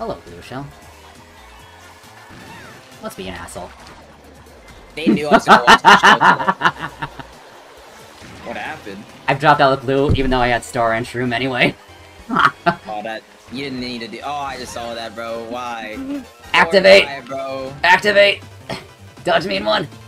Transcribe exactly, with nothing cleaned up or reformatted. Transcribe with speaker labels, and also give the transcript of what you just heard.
Speaker 1: Hello, Blue Shell. Let's be an asshole.
Speaker 2: They knew I was gonna watch the show today. What happened?
Speaker 1: I've dropped out of Blue, even though I had Star and Shroom anyway.
Speaker 2: Oh, that... You didn't need to do... Oh, I just saw that, bro. Why?
Speaker 1: Activate!
Speaker 2: Why, bro?
Speaker 1: Activate! Dodge me in one!